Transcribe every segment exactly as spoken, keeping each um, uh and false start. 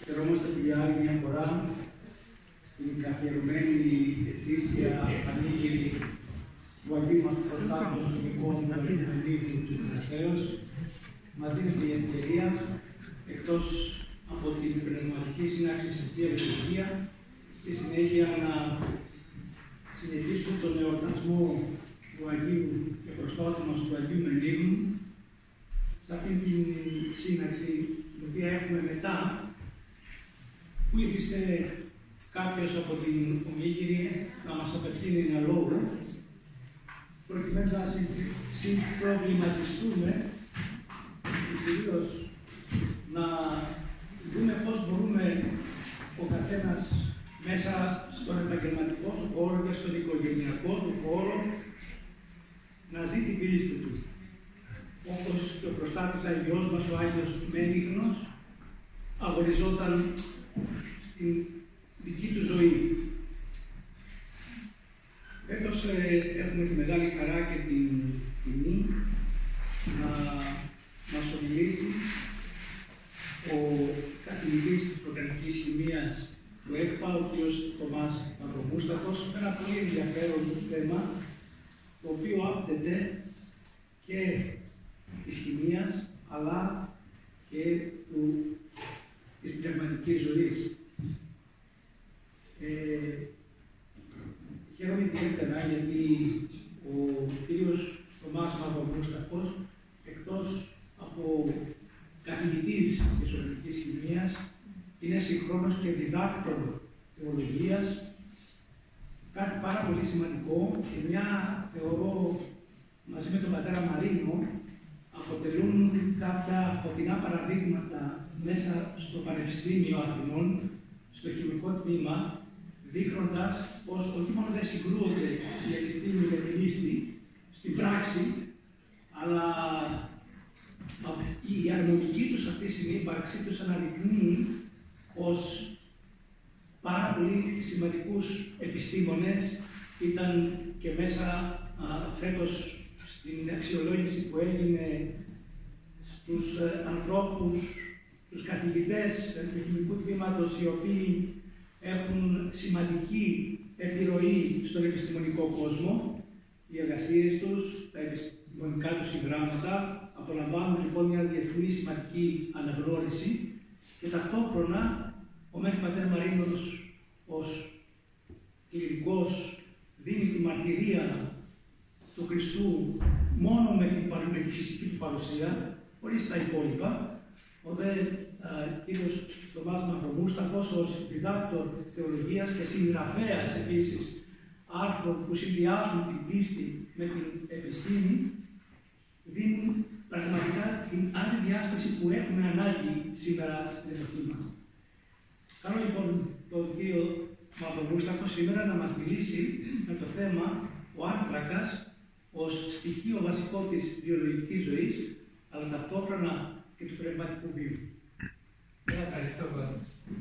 Χαιρόμαστε που για άλλη μια φορά στην καθιερωμένη ετήσια πανήγυρη του Αγίου μας Προστάτου των Εθνικών Πανηγυρίου του Θεός μας δίνεται η ευκαιρία, εκτός από την πνευματική σύναξη στη Θεία Λειτουργία, στη συνέχεια να συνεχίσουν τον εορτασμό του Αγίου και Προστάτου μας του Αγίου Μενίγνου, σε αυτήν την σύναξη την οποία έχουμε μετά, που ήρθε κάποιος από την Ομίγυρη να μας απευθύνει ένα λόγο, προκειμένου να συμπροβληματιστούμε και κυρίως να δούμε πώς μπορούμε ο καθένας μέσα στον επαγγελματικό του χώρο και στον οικογενειακό του χώρο να ζει την πίστη του. Όπως και ο προστάτης Αγιός μας, ο Άγιος Μενίγνος, αγωνιζόταν στην δική του ζωή. Φέτος ε, έχουμε τη μεγάλη χαρά και την τιμή να μας ομιλήσει ο καθηγητής της Οργανικής Χημείας του ΕΚΠΑ, ο κ. Θωμάς Μαυρομούστακος, με ένα πολύ ενδιαφέρον θέμα, το οποίο άπτεται και της χημείας, αλλά και του, της πνευματικής ζωής. Ε, χαίρομαι ιδιαίτερα γιατί ο κύριος Θωμάς Μαυρομούστακος, εκτός από καθηγητής της Οργανικής Χημείας, είναι συγχρόνως και διδάκτορ θεολογίας, κάτι πάρα πολύ σημαντικό και μια, θεωρώ, μαζί με τον πατέρα Μαρίνο, αποτελούν κάποια φωτεινά παραδείγματα μέσα στο Πανεπιστήμιο Αθηνών, στο χημικό τμήμα, δείχνοντας πως όχι μόνο δεν συγκρούονται η επιστήμη με την πίστη στην πράξη, αλλά η αρμονική τους αυτή συνύπαρξη τους αναδεικνύει πως πάρα πολύ σημαντικούς επιστήμονες ήταν και μέσα α, φέτος στην αξιολόγηση που έγινε στους ε, ανθρώπους, τους καθηγητές του χημικού τμήματος, οι οποίοι έχουν σημαντική επιρροή στον επιστημονικό κόσμο. Οι εργασίες τους, τα επιστημονικά τους συγγράμματα απολαμβάνουν λοιπόν μια διεθνή σημαντική αναγνώριση και ταυτόχρονα ο μεν πατέρ Μαρίνος ως κληρικός δίνει τη μαρτυρία του Χριστού μόνο με την, με τη φυσική του παρουσία, χωρίς τα υπόλοιπα. Ο δε κύριος Θωμάς Μαυρομούστακος ως διδάκτορ θεολογίας και συγγραφέας επίσης άρθρων που συνδυάζουν την πίστη με την επιστήμη, δίνουν πραγματικά την άλλη διάσταση που έχουμε ανάγκη σήμερα στην εποχή μας. Καλό λοιπόν τον κύριο Μαυρομούστακο σήμερα να μας μιλήσει με το θέμα ο άνθρακας ως στοιχείο βασικό της βιολογικής ζωής, αλλά ταυτόχρονα και του πνευματικού βίου. Ευχαριστώ πάρα.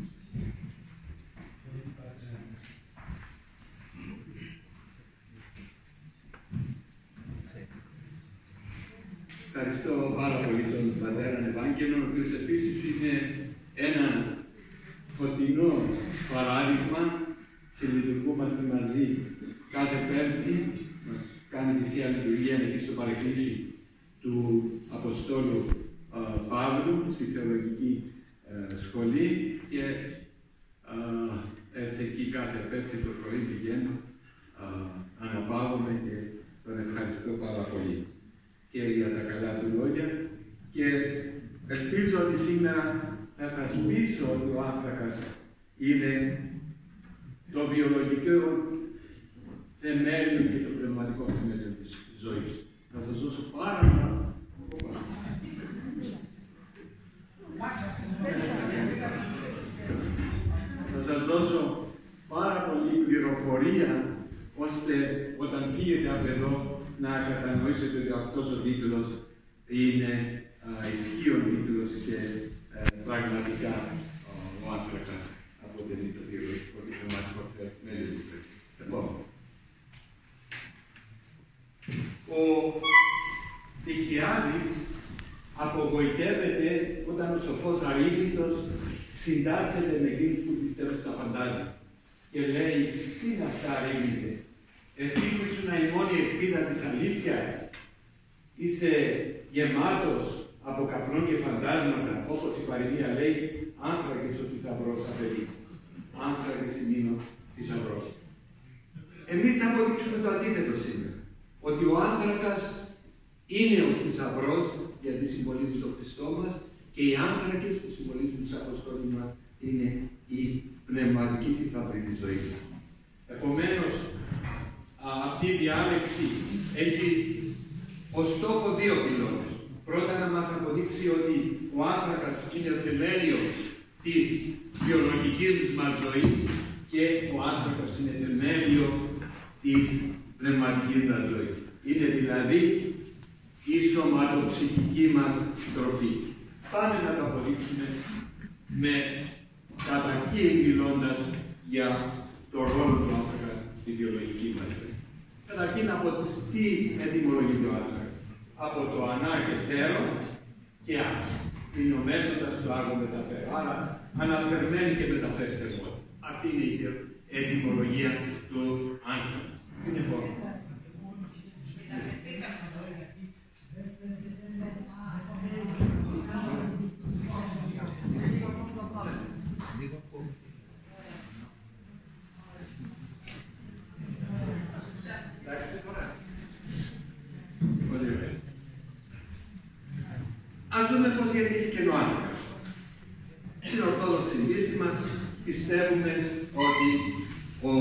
Ευχαριστώ πάρα πολύ τον πατέρα Ευάγγελο, ο οποίος επίσης είναι ένα φωτεινό παράδειγμα. Συλλειτουργούμαστε μαζί κάθε Πέμπτη, μας κάνει τη Θεία Λειτουργία εκεί στο παρεκκλήσι του Αποστόλου uh, Παύλου, στη Θεολογική uh, Σχολή και uh, έτσι εκεί κάθε Πέμπτη το πρωί πηγαίνω, uh, αναπαύομαι και τον ευχαριστώ πάρα πολύ και για τα καλά του λόγια και ελπίζω ότι σήμερα θα σας πείσω ότι ο άνθρακας είναι το βιολογικό θεμέλιο και το πνευματικό θεμέλιο της ζωής. Θα σας δώσω πάρα πάρα. Θα σας δώσω πάρα πολύ πληροφορία ώστε όταν φύγετε από εδώ να κατανοήσετε ότι αυτός ο τίτλος είναι uh, ισχύον τίτλος και uh, πραγματικά uh, ο άνθρακας αποτελεί το βιολογικό και πνευματικό θεμέλιο του Θεού. Επόμενο. Ο Τυχιάδης απογοητεύεται όταν ο σοφός αρρύθμιτος συντάσσεται με εκείνους που πιστεύουν στα φαντάζια. Και λέει, τι είναι αυτά αρρύθμιτε, εσύ που ήσουν η μόνη ελπίδα της αλήθειας, είσαι γεμάτος από καπνό και φαντάσματα, όπως η παροιμία λέει, άνθρακες ο θησαυρός απαιτεί. Άνθρακες ημίνο θησαυρός. Εμείς θα αποδείξουμε το αντίθετο σήμερα. Ότι ο άνθρακας είναι ο θησαυρός, γιατί συμβολίζει τον Χριστό μας, και οι άνθρακες που συμβολίζουν τους Αποστόλους μας είναι η πνευματική θησαυρή της ζωής μας. Επομένως, αυτή η διάλεξη έχει ως στόχο δύο πυλώνες. Πρώτα να μας αποδείξει ότι ο άνθρακας είναι το θεμέλιο της βιολογικής μας ζωής και ο άνθρακας είναι θεμέλιο της πνευματικής μας ζωής. Είναι δηλαδή η σωματοψυχική μας τροφή. Πάμε να το αποδείξουμε με καταρχήν μιλώντας για το ρόλο του άνθρακα στη βιολογική μας ζωή. Καταρχήν από τι ετυμολογείται ο άνθρακας. Από το ανά και θέρο και άς. Μηνωμένοντας το άγω μεταφέρω. Άρα αναφερμένη και μεταφέρει θερμότητα. Αυτή είναι η ετυμολογία του άνθρακα. Τι είναι επόμενο. Ας δούμε πώς γεννήθηκε ο άνθρακας. Στην Ορθόδοξη πίστη μας πιστεύουμε ότι ο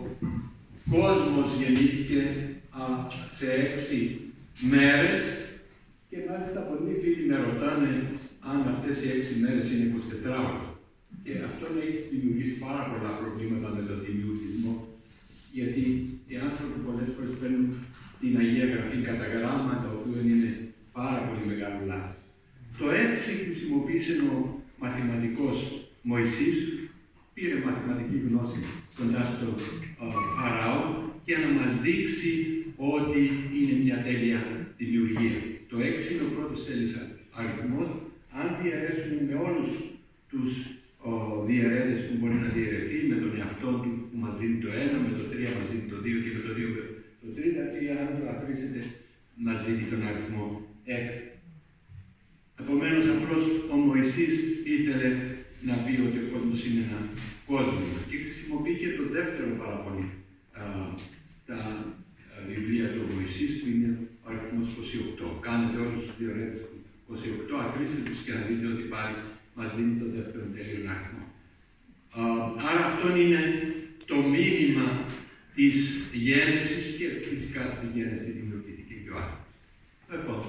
κόσμος γεννήθηκε α, σε έξι μέρες και μάλιστα πολλοί φίλοι με ρωτάνε αν αυτές οι έξι μέρες είναι εικοσιτετράωρες. Και αυτό έχει δημιουργήσει πάρα πολλά προβλήματα με τον δημιουργισμό, γιατί οι άνθρωποι πολλές φορές παίρνουν την Αγία Γραφή κατά γράμμα, το οποίο είναι πάρα πολύ μεγάλο λάθος. Το έξι χρησιμοποίησε ο μαθηματικός Μωυσής, πήρε μαθηματική γνώση κοντά στο Φαραώ για να μας δείξει ότι είναι μια τέλεια δημιουργία. Το έξι είναι ο πρώτος τέλειος αριθμός. Αν διαιρέσουμε με όλους τους ο, διαιρέδες που μπορεί να διαιρεθεί, με τον εαυτό του που μας δίνει το ένα, με το τρία μας δίνει το δύο και με το δύο το τρία, τρία αν το αφρίσετε μας δίνει τον αριθμό έξι. Επομένως, απλώς ο Μωυσής ήθελε να πει ότι ο κόσμος είναι ένα κόσμο και χρησιμοποιεί και το δεύτερο πάρα πολύ α, στα α, βιβλία του Μωυσής, που είναι ο αριθμός είκοσι οκτώ. Κάνετε όλους τους διορέτες του είκοσι οκτώ, αφήστε τους και θα δείτε ότι πάλι μας δίνει το δεύτερο τέλειο αριθμό. Α, άρα αυτό είναι το μήνυμα της γέννησης και φυσικά στη γέννηση δημιουργήθηκε και ο άνθρωπος. Λοιπόν,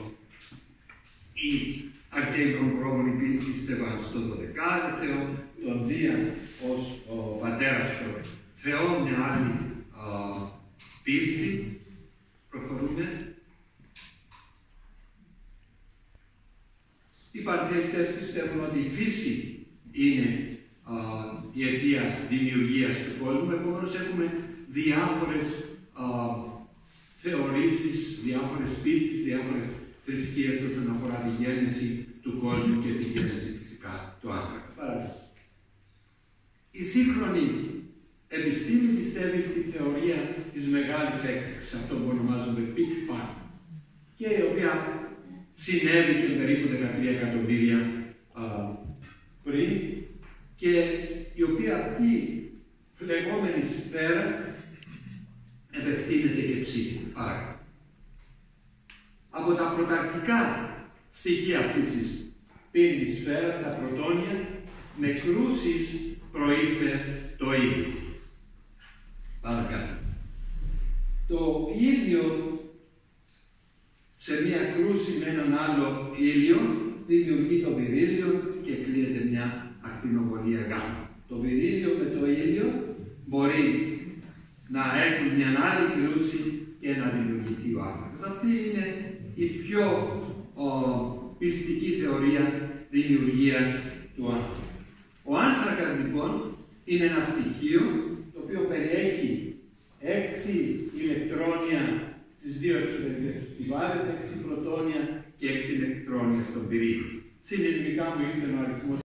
οι αρχαίοι πρόγονοι πίστευαν στο δωδεκάδη Θεό, τον Δία ως ο πατέρας του Θεό, μια άλλη α, πίστη. Προχωρούμε. Οι πανθεϊστές πιστεύουν ότι η φύση είναι α, η αιτία δημιουργίας του κόσμου, επομένως έχουμε διάφορες α, θεωρήσεις, διάφορες πίστες, διάφορες θρησκείες όσον αφορά τη γέννηση του κόσμου και τη γέννηση φυσικά του άνθρακα. Παράδειγμα. Η σύγχρονη επιστήμη πιστεύει στη θεωρία της μεγάλης έκρηξης, αυτό που ονομάζουμε Big Bang, και η οποία συνέβηκε περίπου δεκατρία εκατομμύρια α, πριν και η οποία αυτή φλεγόμενη σφαίρα επεκτείνεται και ψύχη. Άρα, από τα πρωταρχικά στοιχεία αυτής της πύρινης σφαίρας, τα πρωτόνια, με κρούσεις προήλθε το ήλιο. Παρακάτω. Το ήλιο σε μία κρούση με έναν άλλο ήλιο δημιουργεί το βυρίλιο και κλείεται μια ακτινογωνία γάμμα. Το βυρίλιο με το ήλιο μπορεί να έχουν μια άλλη κρούση και να δημιουργηθεί ο άνθρακας. Αυτή είναι η πιο ο, πιστική θεωρία δημιουργίας του άνθρακα. Ο άνθρακας λοιπόν είναι ένα στοιχείο το οποίο περιέχει έξι ηλεκτρόνια στις δύο εξωτερικές του στιβάδες, έξι πρωτόνια και έξι ηλεκτρόνια στον πυρήνα. Συνειδητικά μου ήρθε ο αριθμός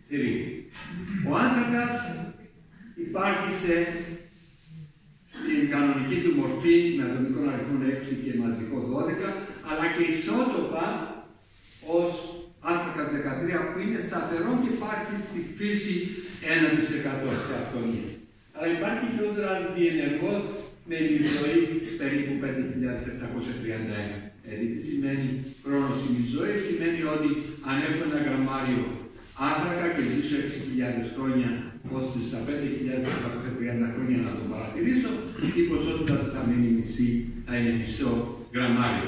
θηρίου. Ο άνθρακας υπάρχει σε, στην κανονική του μορφή με ατομικό αριθμό έξι και μαζικό δώδεκα, αλλά και ισότοπα ως άνθρακας δεκατρία που είναι σταθερό και υπάρχει στη φύση ένα τοις εκατό σε αυτονία. Αλλά υπάρχει και ως ραδιενεργός με ημιζωή περίπου πέντε χιλιάδες επτακόσια τριάντα ένα. Δηλαδή τι σημαίνει χρόνος ημιζωή? Σημαίνει ότι αν έχω ένα γραμμάριο άνθρακα και ζήσω έξι χιλιάδες χρόνια, ώστε στα πέντε χιλιάδες επτακόσια τριάντα χρόνια να το παρατηρήσω, η ποσότητα που θα μείνει μισή, θα είναι μισό γραμμάριο.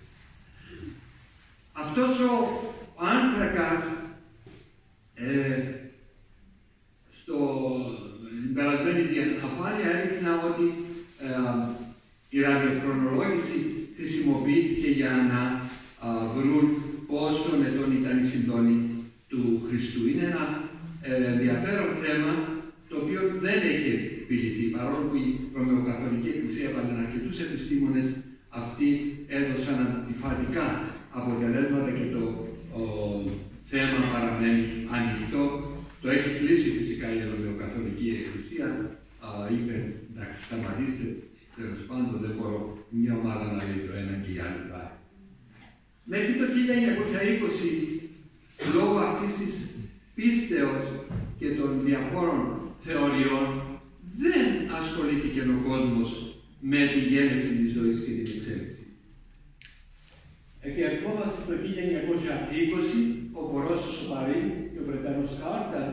Αυτός ο άνθρακας ε, στο περασμένη διαφάνεια έδειχνα ότι ε, η ραδιοχρονολόγηση χρησιμοποιήθηκε για να α, βρουν πόσο ετών ήταν η συντόνη του Χριστού. Είναι ένα ε, ενδιαφέρον θέμα το οποίο δεν έχει επιληθεί, παρόλο που η Ρωμαιοκαθολική Εκκλησία έβαλε αρκετούς επιστήμονες, αυτοί έδωσαν αντιφατικά αποτελέσματα και το ο, θέμα παραμένει ανοιχτό. Το έχει κλείσει φυσικά η Ρωμαιοκαθολική Εκκλησία, α, είπε εντάξει σταματήστε, τέλος πάντων δεν μπορώ μια ομάδα να λέει το ένα και η άλλη πάει. Μέχρι το χίλια εννιακόσια είκοσι, λόγω αυτής της πίστεως και των διαφόρων θεωριών, δεν ασχολήθηκε ο κόσμος με τη γέννηση της ζωής και την εξέλιξη. Και ερχόμαστε το χίλια εννιακόσια είκοσι, ο Πορώσος ο Παρή και ο Βρετανός Χάρτα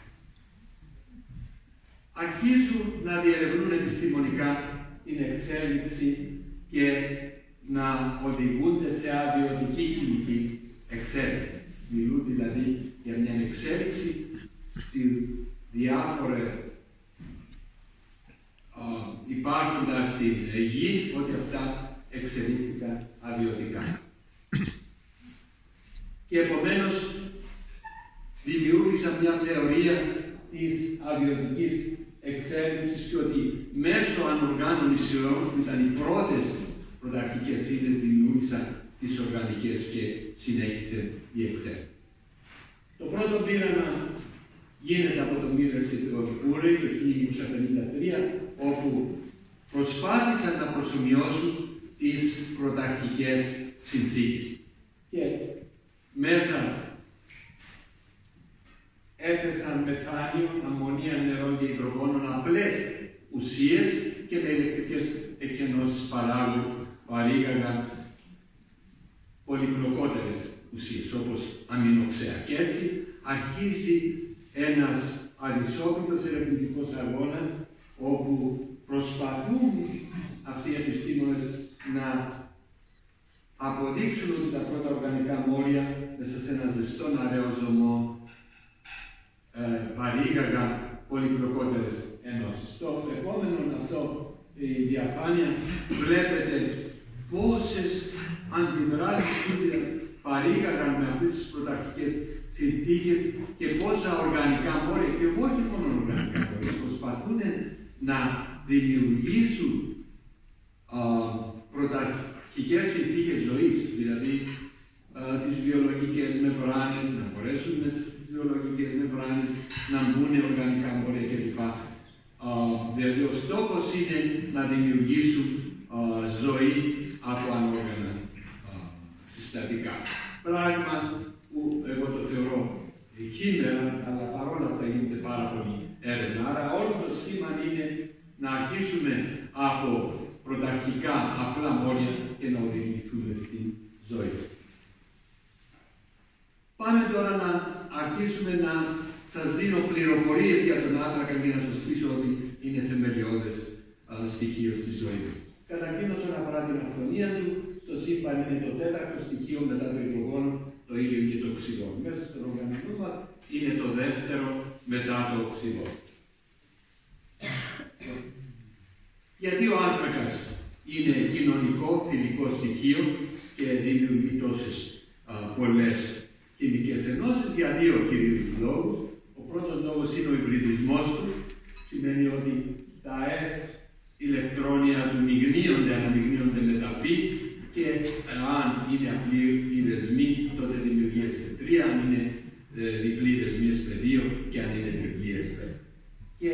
αρχίζουν να διερευνούν επιστημονικά την εξέλιξη και να οδηγούνται σε αδειωτική χημική εξέλιξη. Μιλούν δηλαδή για μια εξέλιξη στη διάφορα υπάρχοντα στην γη, ότι αυτά εξελίχθηκαν αδειωτικά. Και επομένως δημιούργησαν μια θεωρία της αδειωτικής εξέλιξης και ότι μέσω ανοργάνων ισιών, που ήταν οι πρώτες πρωταρχικές ύλες, δημιούργησαν τις οργανικές και συνέχισε η εξέλιξη. Το πρώτο πείραμα γίνεται από τον Μίλλερ και τον Ούρεϊ το χίλια εννιακόσια πενήντα τρία, όπου προσπάθησαν να προσομοιώσουν τις πρωταρχικές συνθήκες. Και μέσα έθεσαν μεθάνιο, αμμονία, νερό και υδρογόνο, απλές ουσίες, και με ηλεκτρικές εκενώσεις παράγουν, παρήγαγαν πολυπλοκότερες ουσίες, όπως αμινοξέα. Και έτσι αρχίζει ένας αδυσόπιτος ερευνητικός αγώνας, όπου προσπαθούν αυτοί οι επιστήμονες να αποδείξουν ότι τα πρώτα οργανικά μόρια μέσα σε ένα ζεστό αραίο ζωμό ε, παρήγαγαν πολυπλοκότερες ενώσεις. Στο επόμενο αυτό η διαφάνεια βλέπετε πόσες αντιδράσεις παρήγαγαν με αυτές τις πρωταρχικές συνθήκες και πόσα οργανικά μόρια, και όχι μόνο οργανικά μόρια, προσπαθούν να δημιουργήσουν α, πρωταρχικές συνθήκες ζωής, δηλαδή α, τις βιολογικές μεμβράνες, να μπορέσουν μέσα στις βιολογικές μεμβράνες να μπουν οργανικά μόρια κλπ. Δηλαδή ο στόχος είναι να δημιουργήσουν α, ζωή από ανόργανα α, συστατικά. Πράγμα που εγώ το θεωρώ χήμερα, αλλά παρόλα αυτά γίνεται πάρα πολύ έρευνα. Άρα όλο το σχήμα είναι να αρχίσουμε από πρωταρχικά απλά μόρια και να οδηγηθούμε στην ζωή. Πάμε τώρα να αρχίσουμε να σας δίνω πληροφορίες για τον άνθρακα και να σας πείσω ότι είναι θεμελιώδες α, στοιχείο στη ζωή. Καταρχήν, όσον αφορά την αυθονία του, στο σύμπαν είναι το τέταρτο στοιχείο μετά το υδρογόνο, το ήλιο και το οξυγόνο. Μέσα στον οργανισμό μας είναι το δεύτερο μετά το οξυγόνο. Γιατί ο άνθρακας είναι κοινωνικό, φιλικό στοιχείο και δημιουργεί τόσες α, πολλές χημικές ενώσεις? Για δύο κυρίους λόγους. Ο πρώτος λόγος είναι ο υβριδισμός του. Σημαίνει ότι τα S ηλεκτρόνια του μειγνύονται, αναμειγνύονται με τα P, και αν είναι απλοί οι δεσμοί, τότε δημιουργεί ες πι τρία, αν είναι ε, διπλοί δεσμοί ες πι δύο, πολυέστερ. Και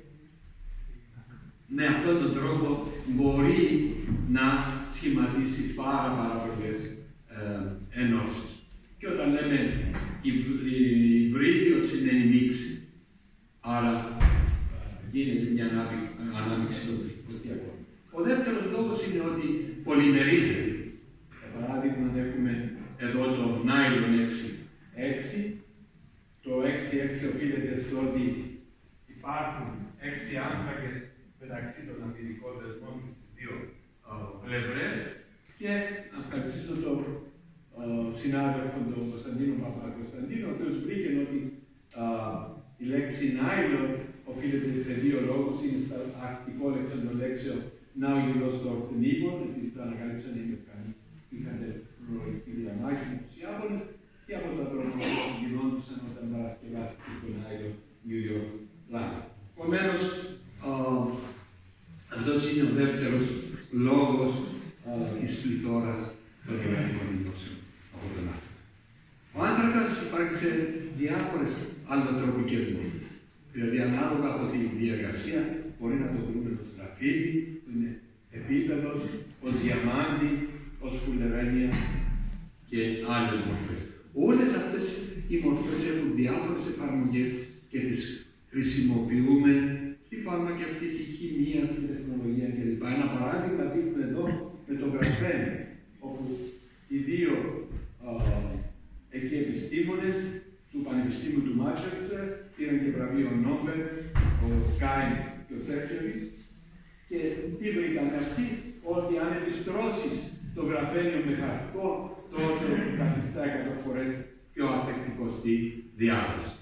με αυτόν τον τρόπο μπορεί να σχηματίσει πάρα πάρα πολλές ε, ενώσεις. Και όταν λέμε υβρίδιος είναι η μίξη, άρα ε, γίνεται μια ανάμειξη των φωτιακών. Ο δεύτερος λόγος είναι ότι πολυμερίζεται. Για παράδειγμα, έχουμε εδώ το νάιλον έξι έξι. Το έξι έξι οφείλεται στο ότι υπάρχουν έξι άνθρακες μεταξύ των αμυντικών δεσμών και στις δύο uh, πλευρές. Και να ευχαριστήσω τον uh, συνάδελφο τον Κωνσταντίνο Παπα-Κωνσταντίνο, ο οποίος βρήκε ότι uh, η λέξη nylon οφείλεται σε δύο λόγους. Είναι στα αρκτικό λέξεων των λέξεων now you lost the Nibon, επειδή το ανακάλυψαν οι Αμερικανοί. Είχατε προορική διαμάχη με τους Ιάπωνες και από τα τρομοκρατία που γινόντουσαν όταν παρασκευάστηκε το nylon New York Line. Επομένως, uh, αυτός είναι ο δεύτερος λόγος uh, της πληθώρας των οργανικών ενώσεων από τον άνθρακα. Ο άνθρακας υπάρχει σε διάφορες αλλοτροπικές μορφές. Δηλαδή, ανάλογα από τη διεργασία, μπορεί να το βρούμε ως γραφίδι, που είναι επίπεδος, ως διαμάντι, ως φουλερένια και άλλες μορφές. Όλες αυτές οι μορφές έχουν διάφορες εφαρμογές και τις χρησιμοποιούμε στη φαρμακευτική χημεία, στην τεχνολογία κλπ. Ένα παράδειγμα δείχνουμε εδώ με τον γραφένο, όπου οι δύο α, εκεί επιστήμονες του Πανεπιστήμιου του Μάντσεστερ πήραν και βραβείο Νόμπελ, ο Κάιν και ο Σέρχεβιτ, και τι βρήκαμε αυτοί, ότι αν επιστρώσεις το γραφένιο με χαρτικό, τότε καθιστά εκατό φορές πιο ανθεκτικό στη διάδοση.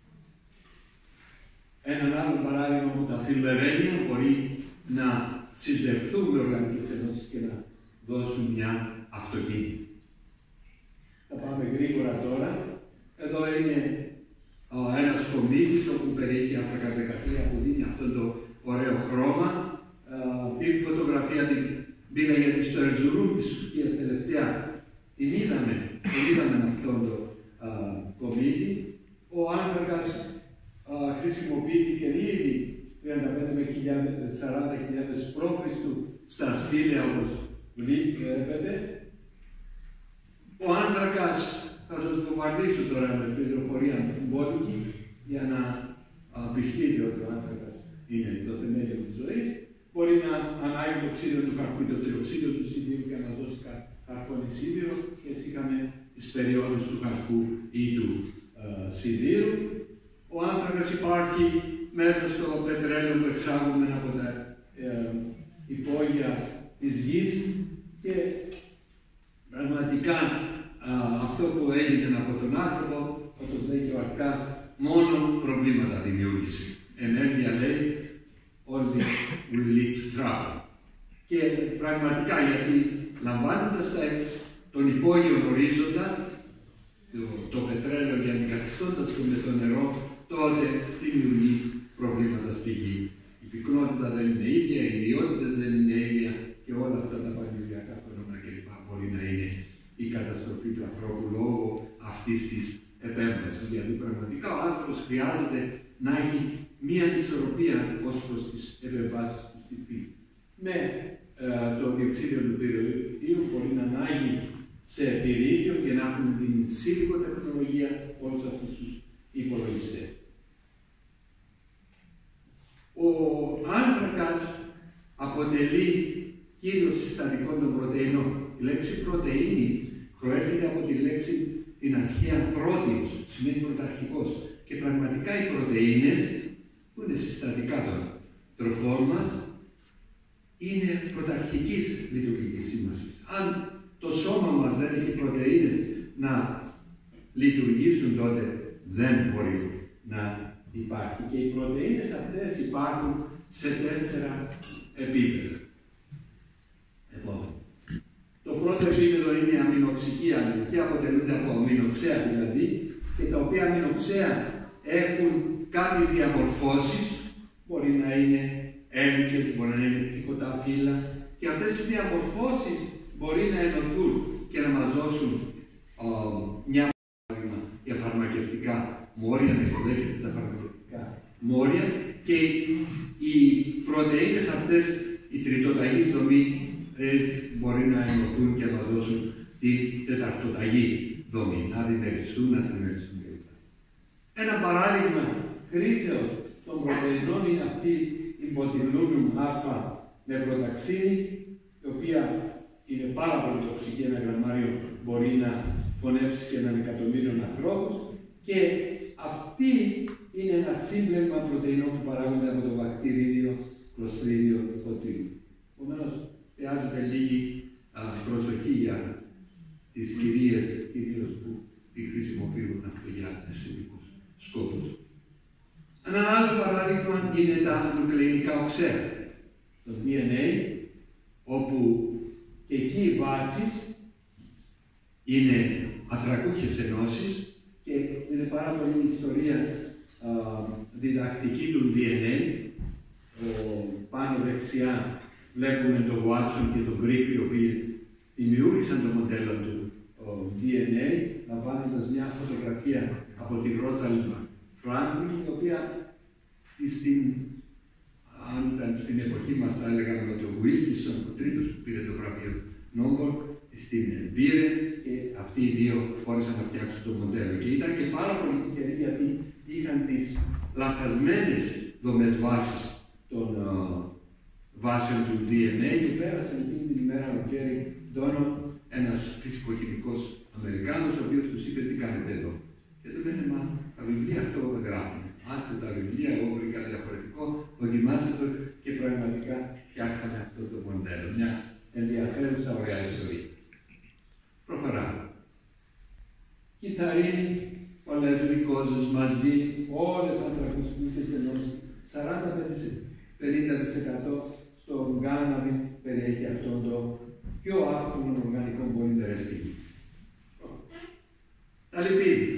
Έναν άλλο παράδειγμα που τα φιλερένια μπορεί να συζευθούν με οργανικές ενώσεις και να δώσουν μια αυτοκίνηση. Θα πάμε γρήγορα τώρα. Εδώ είναι uh, ένας κομίτης όπου περιέχει άνθρακα δεκατρία που δίνει αυτό το ωραίο χρώμα. Uh, την φωτογραφία την πήρα γιατί στο Ερζουρούμ της Τουρκίας τελευταία την είδαμε, την είδαμε αυτόν το uh, κομίτη. Ο άνθρακας uh, χρησιμοποιήθηκε ήδη τριάντα πέντε με σαράντα χιλιάδες π.Χ. στα σπήλαια, όπως βλέπετε. Ο άνθρακας, θα σας βομβαρδίσω τώρα με πληροφορία μπόλικη για να uh, πιστείτε ότι ο άνθρακας είναι το θεμέλιο της ζωής. Μπορεί να ανάγει το ξύδιο του καρπού, το τριοξίδιο του σιδήρου και να μας δώσει καρπόνι σίδηρο. Και έτσι είχαμε τις περιόδους του καρπού ή του uh, σιδήρου. Ο άνθρακας υπάρχει μέσα στο πετρέλαιο που εξάγουμε από τα ε, υπόγεια της γης και πραγματικά α, αυτό που έγινε από τον άνθρωπο, όπως λέει και ο Αρκάς, μόνο προβλήματα δημιούργησε. Ενέργεια λέει, only will lead to trouble. Και πραγματικά, γιατί λαμβάνοντας τα, τον υπόγειο ορίζοντα, το, το πετρέλαιο και αντικαθιστώντας το με το νερό, τότε δημιουργεί προβλήματα στη γη. Η πυκνότητα δεν είναι ίδια, οι ιδιότητες δεν είναι ίδια και όλα αυτά τα πανηγυριακά φαινόμενα κλπ. Μπορεί να είναι η καταστροφή του ανθρώπου λόγω αυτής της επέμβασης. Γιατί πραγματικά ο άνθρωπος χρειάζεται να έχει μία ισορροπία ως προς τις επεμβάσεις του στη φύση. Με ε, το διοξείδιο του πυρηνικού μπορεί να ανάγει σε πυρίδιο και να έχουμε την σίλικο τεχνολογία όλους αυτούς τους υπολογιστές. Ο άνθρακας αποτελεί κύριο συστατικό των πρωτεϊνών. Η λέξη πρωτεΐνη προέρχεται από τη λέξη την αρχαία πρότειος, σημαίνει πρωταρχικός. Και πραγματικά οι πρωτεΐνες, που είναι συστατικά των τροφών μας, είναι πρωταρχικής λειτουργικής σημασίας. Αν το σώμα μας δεν έχει πρωτεΐνες να λειτουργήσουν, τότε δεν μπορεί να υπάρχει. Και οι πρωτεΐνες αυτές υπάρχουν σε τέσσερα επίπεδα. Επόμενο. Το πρώτο επίπεδο είναι αμινοξική αμυνοχή, αποτελούνται από αμινοξέα δηλαδή, και τα οποία αμινοξέα έχουν κάποιες διαμορφώσεις, μπορεί να είναι έλικες, μπορεί να είναι τυχωτά φύλλα, και αυτές οι διαμορφώσεις μπορεί να ενωθούν και να μας δώσουν uh, μια παράδειγμα για φαρμακευτικά μόρια, να εξοδέχεται τα φαρμακευτικά μόρια και οι πρωτεΐνες αυτές, η τριτοταγής δομή, ε, μπορεί να ενωθούν και να δώσουν την τεταρτοταγή δομή, να διμεριστούν, να τριμεριστούν κλπ. Ένα παράδειγμα χρήσεως των πρωτεϊνών είναι αυτή η botulinum α με προταξίνη, η οποία είναι πάρα πολύ τοξική, ένα γραμμάριο μπορεί να πονεύσει και έναν εκατομμύριο ανθρώπους, και αυτή είναι ένα σύμπλεγμα πρωτεϊνών που παράγονται από το βακτηρίδιο Clostridium botulinum. Επομένως, χρειάζεται λίγη α, προσοχή για τις κυρίες, κυρίως που τη χρησιμοποιούν αυτό για αισθητικούς σκόπους. Ένα άλλο παράδειγμα είναι τα νουκλεϊνικά οξέα, το ντι εν έι, όπου και εκεί οι βάσεις είναι ατρακούχες ενώσεις και είναι πάρα πολύ ιστορία α, διδακτική του ντι εν έι. Ο, πάνω δεξιά βλέπουμε τον Watson και τον Crick, οι οποίοι δημιούργησαν το μοντέλο του ντι εν έι, λαμβάνοντας μια φωτογραφία από την Rosalind Franklin, η οποία στην, αν ήταν στην εποχή μας, θα έλεγαμε ότι ο Wilkinson, ο τρίτος που πήρε το βραβείο Νόμπελ, στην πήρε και αυτοί οι δύο μπόρεσαν να φτιάξουν το μοντέλο. Και ήταν και πάρα πολύ τυχεροί, γιατί είχαν τις λαθασμένες δομές βάσης των uh, βάσεων του ντι εν έι και πέρασαν εκείνη την ημέρα ο Κέρι Ντόνο, ένας φυσικοχημικός Αμερικάνος, ο οποίος τους είπε τι κάνετε εδώ. Και του λένε, μα τα βιβλία αυτό γράφουν. Άστε τα βιβλία, εγώ βρήκα διαφορετικό, δοκιμάστε το, και πραγματικά φτιάξαμε αυτό το μοντέλο. Μια ενδιαφέρουσα, ωραία ιστορία. Προχωράμε. Κυταρίνη, πολλές γλυκόζες μαζί, όλες ανθρακοστούχες ενώσεις, σαράντα με πενήντα τοις εκατό στον κάναβη περιέχει αυτόν το πιο άφθονο οργανικό πολυδραστική. Τα λιπίδια.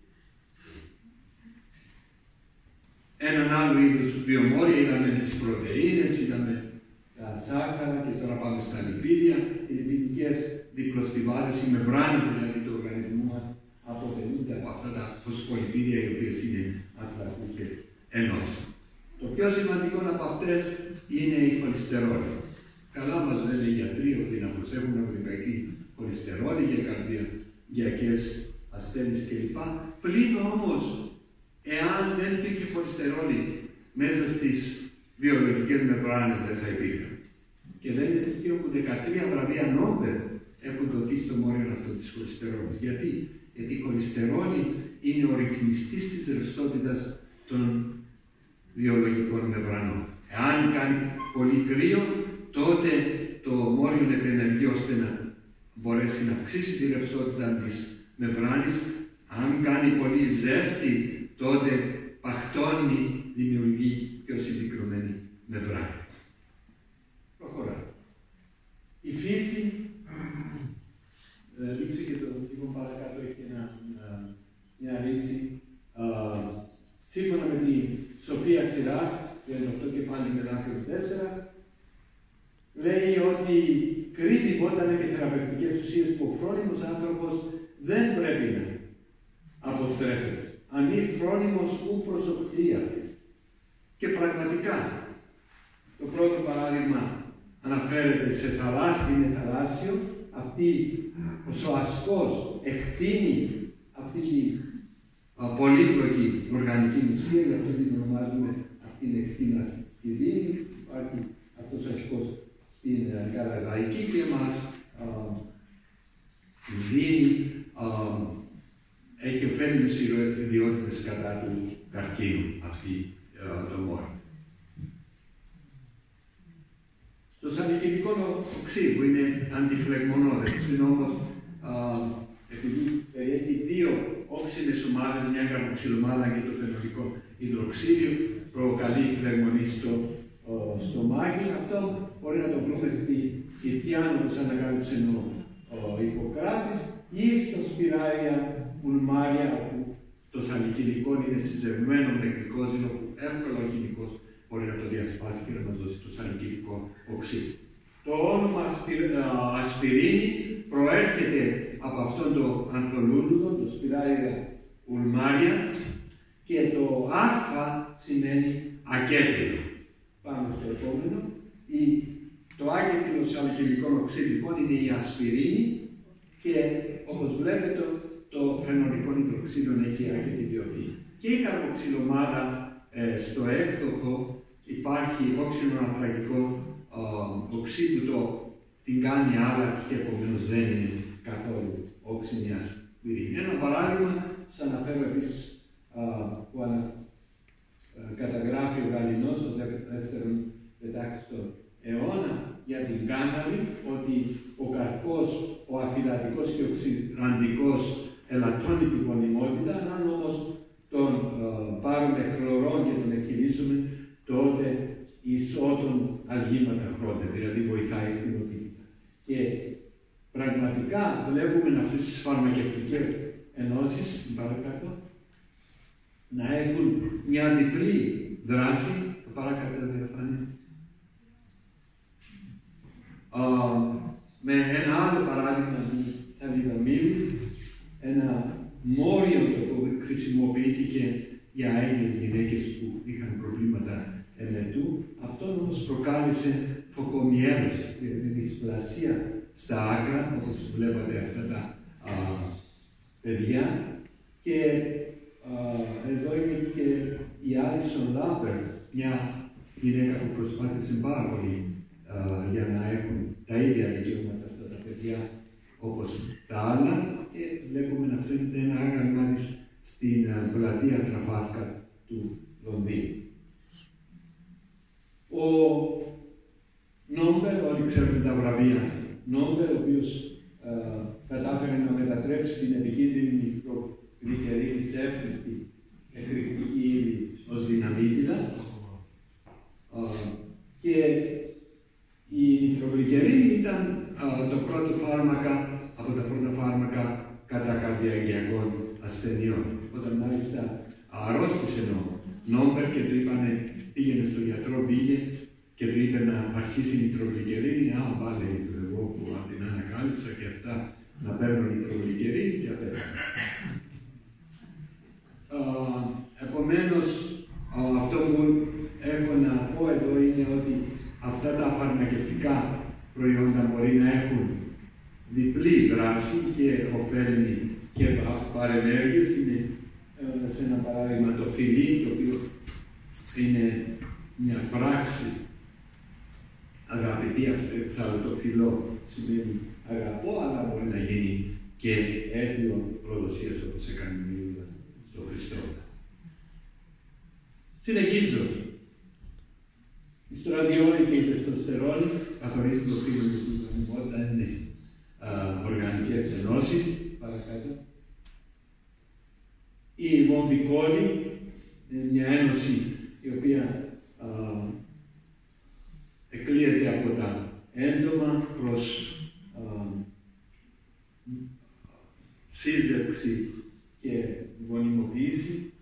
Έναν άλλο είδος βιομόρια, είδαμε τις πρωτεΐνες, είδαμε τα σάκχαρα και τώρα πάμε στα λιπίδια. Οι λιπιδικές διπλοστιβάδες, οι μεμβράνες δηλαδή του οργανισμού μας, αποτελούνται από αυτά τα φωσφολιπίδια, οι οποίες είναι ανθρακούχες ενώσεις. Το πιο σημαντικό από αυτές είναι η χολυστερόλη. Καλά μας λένε οι γιατροί ότι να προσέχουμε από την κακή χολυστερόλη για καρδιακές ασθένειες κλπ. Πλην όμως, εάν δεν υπήρχε χολυστερόλη μέσα στις βιολογικές μεμβράνες, δεν θα υπήρχε. Και δεν είναι τυχαίο που δεκατρία βραβεία Νόμπελ έχουν δοθεί στο μόριο αυτό της χολυστερόλης. Γιατί? Γιατί η χολυστερόλη είναι ο ρυθμιστής της ρευστότητας των βιολογικών μεμβρανών. Εάν κάνει πολύ κρύο, τότε το μόριο επενεργεί ώστε να μπορέσει να αυξήσει τη ρευστότητα της μεμβράνης. Αν κάνει πολύ ζέστη, τότε παχτώνει, δημιουργεί πιο συγκεκριμένη μεμβράνη. Προχωράμε. Η φύση, ε, δείξει και το λίγο παρακάτω, έχει ένα, μια, μια ρίση. Α, σύμφωνα με τη Σοφία Σειρά, τριάντα οκτώ κεφάλι με λάθος τέσσερα, λέει ότι κρύβει βότανα και θεραπευτικές ουσίες που ο φρόνιμος άνθρωπος δεν πρέπει να αποστρέφεται. Αν είναι φρόνιμος ου προσωπική αυτής. Και πραγματικά, το πρώτο παράδειγμα αναφέρεται σε θαλάσσιο, είναι θαλάσσιο, αυτή ο σοασκός εκτείνει αυτή την πολύπλοκη οργανική ουσία, γι' αυτό την ονομάζουμε αυτήν την εκτείναση στη δίνη. Υπάρχει αυτός ο ασκός στην καραδαϊκή και μας α, δίνει, α, έχει ωφέλιμες ιδιότητες κατά του καρκίνου αυτή α, το μόριο. Το σαλικυλικό οξύ που είναι αντιφλεγμονώδες, είναι όμως α, επειδή περιέχει δύο όξινες ομάδες, μια καρποξυλομάδα και το φαινολικό υδροξύλιο, προκαλεί φλεγμονή στο ο, στομάχι. Αυτό μπορεί να το βρούμε στη Ιτιάνο, όπως ανακάλυψε ο, ο Ιπποκράτης, ή στο Σπυράια Ουλμάρια, όπου το σαλικυλικό είναι συζευμένο με γλυκόζινο, που εύκολα ο χημικός μπορεί να το διασπάσει και να μας δώσει το σαλικυλικό οξύ. Το όνομα ασπιρίνη προέρχεται από αυτόν το ανθολούλουδο, το Σπυράια Ουλμάρια, και το α σημαίνει ακέτυλο. Πάμε στο επόμενο. Η, το ακέτυλο σε αλκυλικό οξύ λοιπόν είναι η ασπιρίνη και όπως βλέπετε το φαινολικό υδροξύδιο έχει ακετιβιωθεί. Και η καρποξυλομάδα ε, στο έκδοχο υπάρχει όξινο ανθρακικό ε, οξύ που το την κάνει άλλαχη και επομένως δεν είναι καθόλου όξινη ασπιρίνη. Ένα παράδειγμα, σας αναφέρω επίσης που ανα, α, καταγράφει ο Γαληνός στο δεύτερο πεντάξιστο αιώνα για την κάναβη, ότι ο καρπός, ο αφυδατικός και οξυραντικός ελαττώνει την γονιμότητα, αν όμως τον α, πάρουμε χλωρό και τον εκχυλήσουμε, τότε ισότον αλγήματα χρόνια, δηλαδή βοηθάει στην οτότητα. Και πραγματικά βλέπουμε αυτές τις φαρμακευτικές ενώσεις, παρακάτω, να έχουν μια διπλή δράση. Παρακάτω διαφάνεια. Με ένα άλλο παράδειγμα, τη θαλιδομίδη, ένα μόριο το οποίο χρησιμοποιήθηκε για έγκυες γυναίκες που είχαν προβλήματα εμετού. Αυτό όμως προκάλεσε φωκομιέλωση, δηλαδή δυσπλασία στα άκρα, όπως βλέπατε αυτά τα α, παιδιά. Και α, εδώ είναι και η Άλισον Λάπερ, μια γυναίκα που προσπάθησε πάρα πολύ α, για να έχουν τα ίδια δικαιώματα αυτά τα παιδιά όπως τα άλλα. Και βλέπουμε αυτό είναι ένα άγαλμά της στην α, πλατεία Τραφάλκα του Λονδίνου. Ο Νόμπελ, όλοι ξέρουμε τα βραβεία Νόμπελ, ο οποίος uh, κατάφερε να μετατρέψει την επικίνδυνη νητρογλυκερίνη σε εύκριστη εκρηκτική ύλη ως δυναμίτιδα. Uh, και η νητρογλυκερίνη ήταν uh, το πρώτο φάρμακα, από τα πρώτα φάρμακα κατά καρδιαγγειακών ασθενειών. Όταν μάλιστα αρρώστησε ο Νόμπελ και του είπανε, πήγαινε στον γιατρό, πήγε και του είπε να αρχίσει η νητρογλυκερίνη. Α, πάλι εγώ που την ανακάλυψα και αυτά να παίρνω νητρογλυκερίνη και απέφερα. Επομένως, αυτό που έχω να πω εδώ είναι ότι αυτά τα φαρμακευτικά προϊόντα μπορεί να έχουν διπλή δράση και ωφέλιμη και παρενέργειες. Είναι σε ένα παράδειγμα το φιλί, το οποίο είναι μια πράξη αγαπητή, εξάλλου το φιλό σημαίνει αγαπώ, αλλά μπορεί να γίνει και αίτιο προδοσίας όπως έκανε ο Ιούδας στο Χριστό. Συνεχίζω. Η στραδιόλη και η τεστοστερόνη καθορίζουν το φύλλο και την γονιμότητα, είναι οργανικές ενώσεις. Παρακάτω. Η βομβικόλη είναι μια ένωση η οποία α, εκλείεται από τα έντομα προς α, σύζευξη και γονιμοποίηση.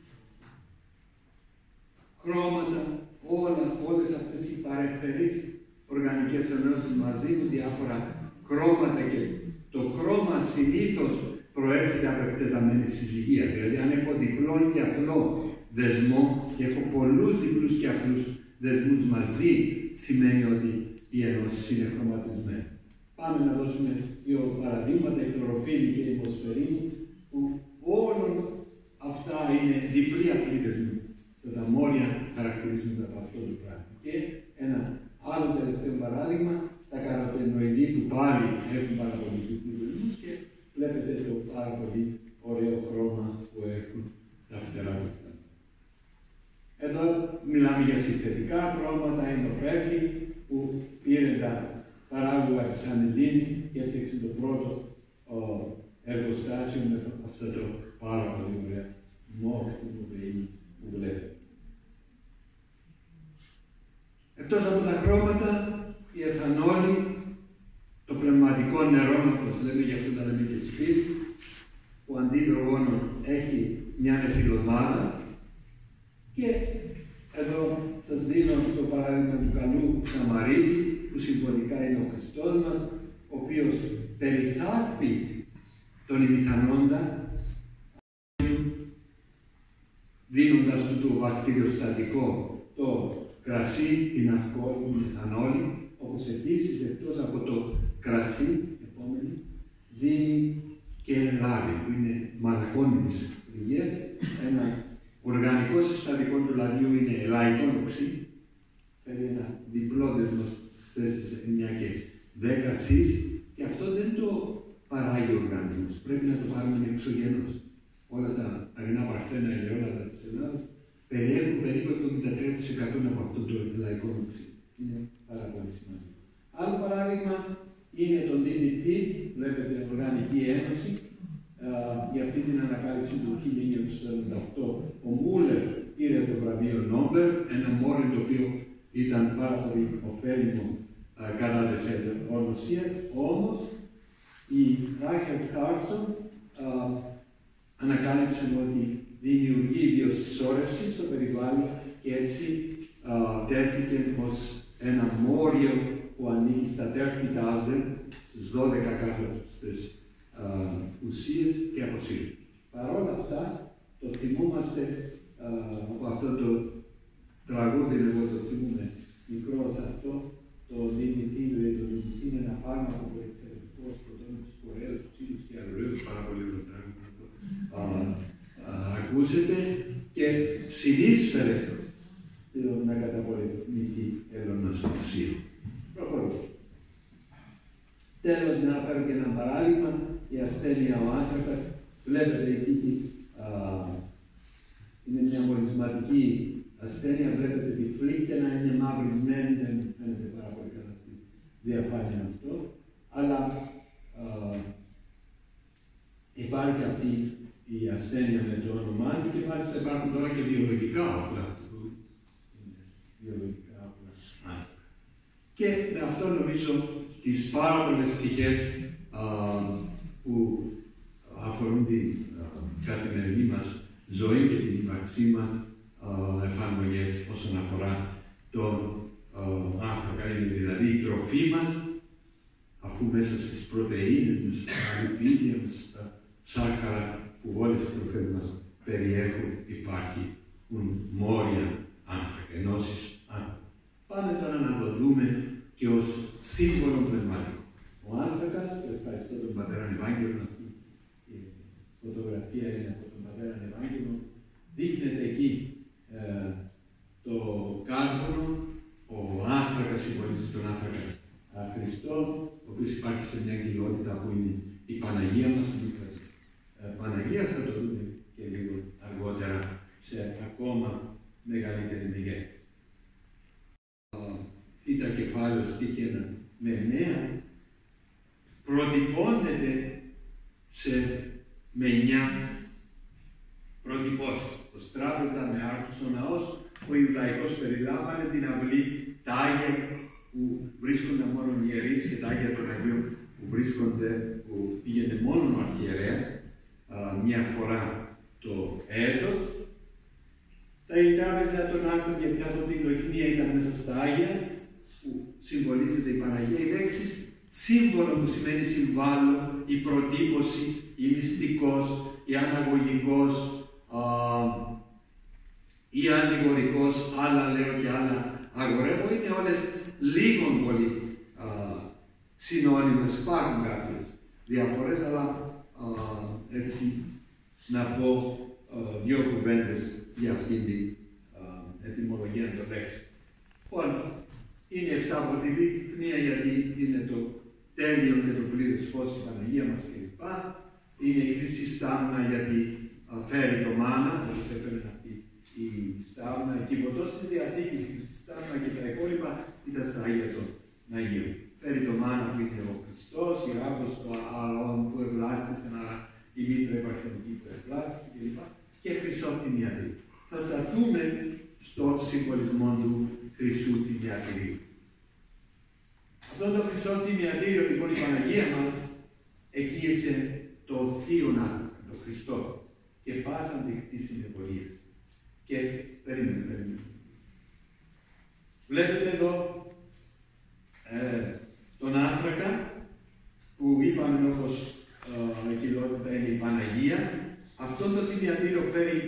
Χρώματα, όλα, όλες αυτές οι παρεκθερείς οργανικές ενώσεις μαζί με διάφορα χρώματα και το χρώμα συνήθως προέρχεται από εκτεταμένη συζυγία. Δηλαδή, αν έχω διπλό και απλό δεσμό και έχω πολλούς διπλούς και απλούς δεσμούς μαζί, σημαίνει ότι οι ενώσεις είναι χρωματισμένες. Πάμε να δώσουμε δύο παραδείγματα, η χλωροφύλλη και η αιμοσφαιρίνη, που όλων αυτά είναι διπλή απλή δεσμοί. Τα μόρια χαρακτηρίζονται από αυτό το πράγμα. Και ένα άλλο τελευταίο παράδειγμα, τα καροτενοειδή που πάλι έχουν πάρα πολλούς διπλούς δεσμούς και βλέπετε το πάρα πολύ ωραίο χρώμα που έχουν τα φτερά του. Εδώ μιλάμε για συνθετικά χρώματα, είναι ο Πέρλι που πήρε τα παράγωγα της ανελίνης και έφτιαξε το πρώτο ο, εργοστάσιο με αυτό το πάρα πολύ ωραίο μόφ που βλέπετε. Εκτός από τα χρώματα, η εθανόλη, το πνευματικό νερό, όπως λέμε, γι' αυτό τα λέμε και σπίτι, που αντί υδρογόνο έχει μια εθυλομάδα. Και εδώ σας δίνω το παράδειγμα του καλού Σαμαρίτη, που συμβολικά είναι ο Χριστός μας, ο οποίος περιθάλπει τον ημιθανόντα δίνοντας του το βακτηριοστατικό το κρασί, την αλκοόλ, την εθανόλη, όπως επίσης εκτός από το κρασί, επόμενη, δίνει και λάδι, που είναι μαλακόνι της υγείας. Ένα οργανικό συστατικό του λαδιού είναι λαϊκό οξύ, φέρει ένα διπλό δεσμό στις θέσεις εννιά και δέκα συς, και αυτό δεν το παράγει ο οργανισμός, πρέπει να το πάρουμε εξωγενώς. Όλα τα αγνά παρθένα ελαιόλαδα της Ελλάδας περιέχουν περίπου εβδομήντα τρία τοις εκατό από αυτό το λαϊκό οξύ. Είναι πάρα πολύ σημαντικό. Άλλο παράδειγμα είναι το ντι ντι τι, βλέπετε Οργανική Ένωση. Uh, για αυτή την ανακάλυψη του χίλια εννιακόσια εβδομήντα οκτώ ο Μούλερ πήρε το βραβείο Νόμπελ, ένα μόρι το οποίο ήταν πάρα πολύ ωφέλιμο uh, κατά της ορμοσίας. Όμως η Ράχελ Κάρσον uh, ανακάλυψε ότι δημιουργεί βιοσυσσόρευση στο περιβάλλον και έτσι uh, τέθηκε ως ένα μόριο που ανήκει στα τριάντα χιλιάδες στις δώδεκα κάθετες Uh, ουσίες και αποσύρσεις. Παρ' όλα αυτά, το θυμούμαστε uh, από αυτό το τραγούδι, εγώ το θυμούμαι μικρός αυτό, το ντι ντι τι, λέει το ντι ντι τι είναι ένα φάρμακο που εξαιρετικό σκοτώνει τους κορέους, ψήλους και αλλουρέους, πάρα πολύ ωραίο τραγούδι αυτό. Uh, uh, ακούσετε και συνείσφερε να καταπολεμήσει ελονοσοξία. Προχωρούμε. Τέλος, να φέρω και ένα παράδειγμα, η ασθένεια ο άνθρακας. Βλέπετε εκεί α, είναι μια μολυσματική ασθένεια, βλέπετε τη φλίκη να είναι μαυρισμένη, δεν φαίνεται πάρα πολύ καλά στη διαφάνεια αυτό, αλλά α, υπάρχει αυτή η ασθένεια με το όνομά του και μάλιστα υπάρχουν τώρα και βιολογικά όπλα. Βιολογικά όπλα. Και με αυτό νομίζω τις πάρα πολλές πτυχές που αφορούν την α, καθημερινή μας ζωή και την ύπαρξή μας εφαρμογές όσον αφορά τον άνθρακα. Είναι δηλαδή η τροφή μας, αφού μέσα στις πρωτεΐνες, μέσα στα λιπίδια, μέσα στα σάκχαρα που όλες οι τροφές μας περιέχουν, υπάρχει μόρια άνθρακα, ενώσεις άνθρακα. Πάμε τώρα να το δούμε και ως σύμβολο πνευματικό. Ο άνθρακας, και ευχαριστώ τον πατέρα Ευάγγελο, αυτή η φωτογραφία είναι από τον πατέρα Ευάγγελο, δείχνεται εκεί ε, το κάρβουνο, ο άνθρακας συμβολίζει τον άνθρακα Χριστό, ο οποίος υπάρχει σε μια κοιλότητα που είναι η Παναγία μας, η ε, Παναγία, θα το δούμε και λίγο αργότερα σε ακόμα μεγαλύτερη μεγέθυνση. Θήτα κεφάλαιο στοίχη ένα με εννέα προτυπώνεται σε με εννιά προτυπώσεις. Ως τράπεζα με άρτους ο ναός, ο Ιουδαϊκός περιλάμβανε την αυλή, τα Άγια που βρίσκονται μόνο οι ιερείς και τα Άγια των Αγίων που βρίσκονται, που πήγαινε μόνο ο αρχιερέας μια φορά το έτος. Τα η τράπεζα των άρτων για κάθε την λογχνία ήταν μέσα στα Άγια, που συμβολίζεται η Παναγία. Η λέξη σύμβολο που σημαίνει συμβάλλον, η προτύπωση, η μυστικός, η αναγωγικός, α, ή αλληγορικός, άλλα λέω και άλλα αγορεύω, είναι όλες λίγων πολύ α, συνώνυμες. Υπάρχουν κάποιες διαφορές, αλλά α, έτσι να πω α, δύο κουβέντες για αυτήν την α, ετυμολογία των λέξεων. Λοιπόν, είναι εφτά από τη λίχνια, γιατί είναι το τέλειο και το πλήρες φως η Παναγία μας κλπ. Είναι η χρυσή στάμνα, γιατί α, φέρει το μάνα, όπως έφερε αυτή η στάμνα. Η κυβωτός της Διαθήκης, η χρυσή στάμνα και τα υπόλοιπα ήταν στα Άγια των Αγίων. Φέρει το μάνα που είναι ο Χριστός, η ράβος του Ααρών που ευλάστησε, αλλά η μήτρα επαρχιονική που ευλάστησε κλπ. Και χρυσό θυμιατή. Θα σταθούμε στο συμβολισμό του χρυσού θυμιατηρίου. Αυτό το χρυσό θυμιατήριο, λοιπόν, η Παναγία μας εκείσε το θείον άνθρωπο, τον Χριστό, και πάσαν τις συνεπολίες. Και περίμενε, περίμενε. Βλέπετε εδώ ε, τον άνθρακα, που είπαμε όπως ε, η κοιλότητα είναι η Παναγία. Αυτό το θυμιατήριο φέρει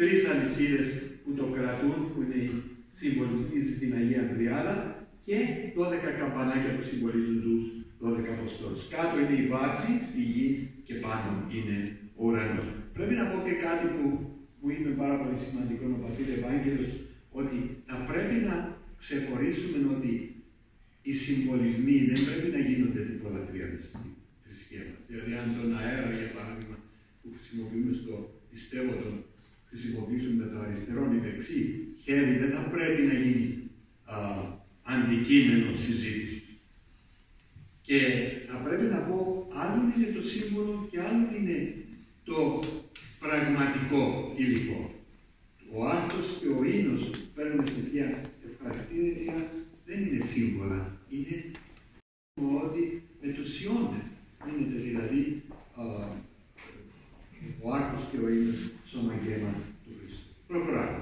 τρεις αλυσίδες που το κρατούν, που είναι η συμβολίζει την Αγία Τριάδα, και δώδεκα καμπανάκια που συμβολίζουν τους δώδεκα Αποστόλους. Κάτω είναι η βάση, η γη, και πάνω είναι ο ουρανός. Πρέπει να πω και κάτι που μου είπε πάρα πολύ σημαντικό ο πατήρ Ευάγγελος, ότι θα πρέπει να ξεχωρίσουμε ότι οι συμβολισμοί δεν πρέπει να γίνονται τυπολατρία στη θρησκεία μας. Δηλαδή, αν τον αέρα, για παράδειγμα, που χρησιμοποιούμε στο πιστεύω, τον χρησιμοποιήσουμε με το αριστερό ή δεξί χέρι, δεν θα πρέπει να γίνει α, αντικείμενο συζήτηση. Και θα πρέπει να πω, άλλο είναι το σύμβολο και άλλο είναι το πραγματικό υλικό. Ο άρτος και ο ίνος που παίρνουμε σε τέτοια ευχαριστήρια δεν είναι σύμβολα, είναι ότι μετουσιώνται. Είναι δηλαδή α, ο άρτος και ο ίνος σώμα και αίμα του Χριστού. Προχωράμε.